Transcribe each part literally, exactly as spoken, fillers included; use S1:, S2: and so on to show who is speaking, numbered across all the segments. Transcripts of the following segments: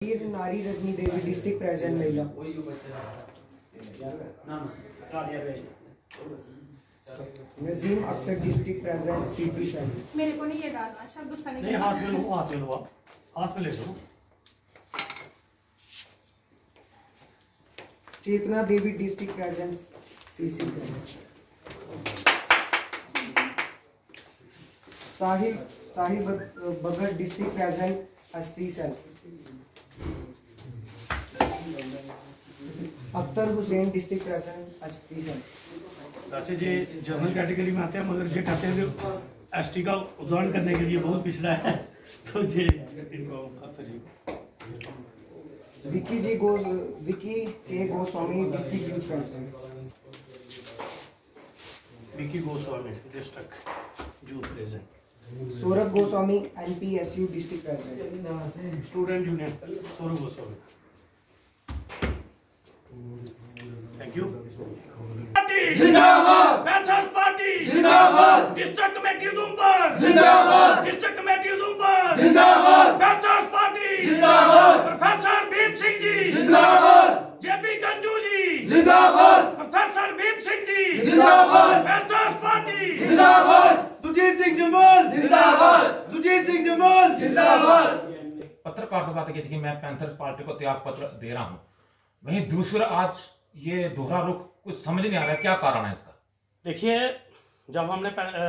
S1: नारी Rajni Devi district president महिला। Najim Akhtar district president CP cell.
S2: मेरे को नहीं ये डालना, शायद गुस्सा नहीं।
S3: नहीं, हाथ में लो, हाथ में लो, हाथ में ले लो।
S1: Chetna Devi district president CC cell. Sahil Sahil Bagad district president SC cell. Akhtar Hussain district president SC cell.
S3: वैसे ये जनरल कैटेगरी में आते हैं, मगर ये कहते हैं कि एसटी का उदाहरण करने के लिए बहुत पिछड़ा है, तो ये इनको अख्तर जी को।
S1: विकी जी गो विकी के Goswami district youth president.
S3: Vicky Goswami district youth president.
S1: Saurabh Goswami NPSU district president.
S3: Student union Saurabh Goswami. Thank you.
S4: जिंदाबाद
S3: पैंथर्स पार्टी
S4: जिंदाबाद
S3: डिस्ट्रिक्ट कमेटी उधमपुर
S4: जिंदाबाद
S3: डिस्ट्रिक्ट कमेटी उधमपुर
S4: जिंदाबाद
S3: पैंथर्स पार्टी
S4: जिंदाबाद
S3: प्रोफेसर भीम सिंह जी
S4: जिंदाबाद
S3: जेपी गंजू जी
S4: जिंदाबाद
S3: प्रोफेसर भीम सिंह जी
S4: जिंदाबाद
S3: पैंथर्स पार्टी
S4: जिंदाबाद सुजीत सिंह जम्वाल जिंदाबाद सुजीत सिंह जम्वाल जिंदाबाद।
S5: पत्रकार से बात की थी कि मैं पैंथर्स पार्टी को त्याग पत्र दे रहा हूं, वहीं दूसरा आज ये दोहरा रुख कुछ समझ नहीं आ रहा है, क्या कारण है इसका?
S3: देखिए, जब हमने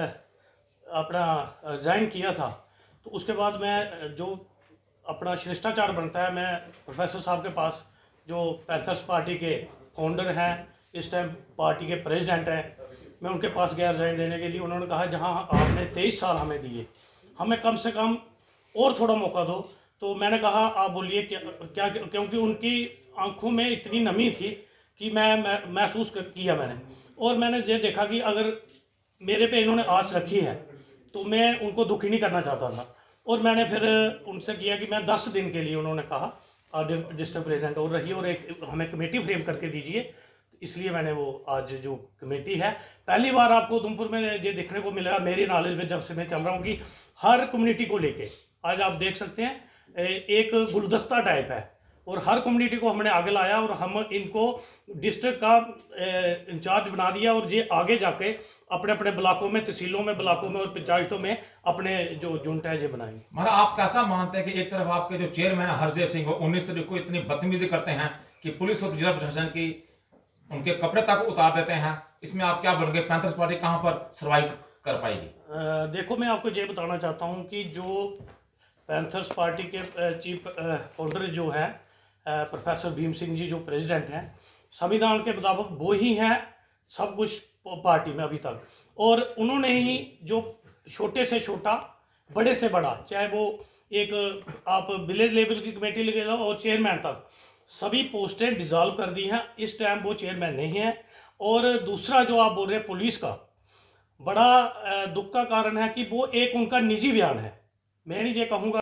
S3: अपना ज्वाइन किया था तो उसके बाद मैं जो अपना शिष्टाचार बनता है, मैं प्रोफेसर साहब के पास जो पैंथर्स पार्टी के फाउंडर हैं, इस टाइम पार्टी के प्रेसिडेंट हैं, मैं उनके पास गया ज्वाइन देने के लिए। उन्होंने कहा जहां आपने तेईस साल हमें दिए, हमें कम से कम और थोड़ा मौका दो। तो मैंने कहा आप बोलिए क्या क्या, क्योंकि उनकी आंखों में इतनी नमी थी कि मैं महसूस कर किया मैंने, और मैंने ये देखा कि अगर मेरे पे इन्होंने आस रखी है तो मैं उनको दुखी नहीं करना चाहता था। और मैंने फिर उनसे किया कि मैं दस दिन के लिए, उन्होंने कहा आज डिस्ट्रिक्ट प्रेसिडेंट और रही और एक हमें कमेटी फ्रेम करके दीजिए, इसलिए मैंने वो आज जो कमेटी है, पहली बार आपको उधमपुर में ये देखने को मिला मेरी नॉलेज में, जब से मैं चल रहा हूँ, कि हर कम्युनिटी को लेके आज आप देख सकते हैं एक गुलदस्ता टाइप है और हर कम्युनिटी को हमने आगे लाया और हम इनको डिस्ट्रिक्ट का इंचार्ज बना दिया और ये आगे जाके अपने अपने ब्लॉकों में, तहसीलों में, ब्लॉकों में और पंचायतों में अपने जो जुंट है ये बनाएंगे।
S5: मगर आप कैसा मानते हैं कि एक तरफ आपके जो चेयरमैन है हरदेव सिंह, वो उन्नीस तारीख को इतनी बदतमीजी करते हैं कि पुलिस और जिला प्रशासन की उनके कपड़े तक उतार देते हैं, इसमें आप क्या बोलेंगे? पैंथर्स पार्टी कहाँ पर सर्वाइव कर पाएगी?
S3: देखो, मैं आपको ये बताना चाहता हूँ कि जो पैंथर्स पार्टी के चीफ फाउंडर जो है प्रोफेसर भीम सिंह जी, जो प्रेसिडेंट हैं, संविधान के मुताबिक वो ही हैं सब कुछ पार्टी में अभी तक, और उन्होंने ही जो छोटे से छोटा, बड़े से बड़ा, चाहे वो एक आप विलेज लेवल की कमेटी लगे लो और चेयरमैन तक, सभी पोस्टें डिजॉल्व कर दी हैं। इस टाइम वो चेयरमैन नहीं है। और दूसरा जो आप बोल रहे हैं पुलिस का, बड़ा दुख का कारण है कि वो एक उनका निजी बयान है। मैं नहीं ये कहूँगा